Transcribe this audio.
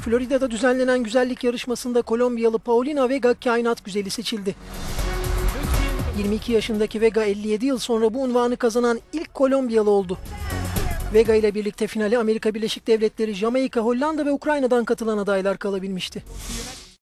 Florida'da düzenlenen güzellik yarışmasında Kolombiyalı Paulina Vega Kainat Güzeli seçildi. 22 yaşındaki Vega 57 yıl sonra bu unvanı kazanan ilk Kolombiyalı oldu. Vega ile birlikte finale Amerika Birleşik Devletleri, Jamaika, Hollanda ve Ukrayna'dan katılan adaylar kalabilmişti.